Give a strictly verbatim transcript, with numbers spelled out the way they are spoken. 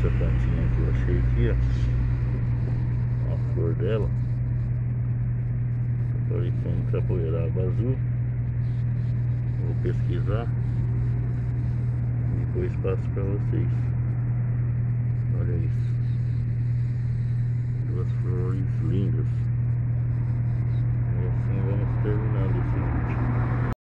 essa plantinha que eu achei aqui, ó. A flor dela. Parecendo capoeiraba azul. Vou pesquisar. Depois passo pra vocês. Olha isso.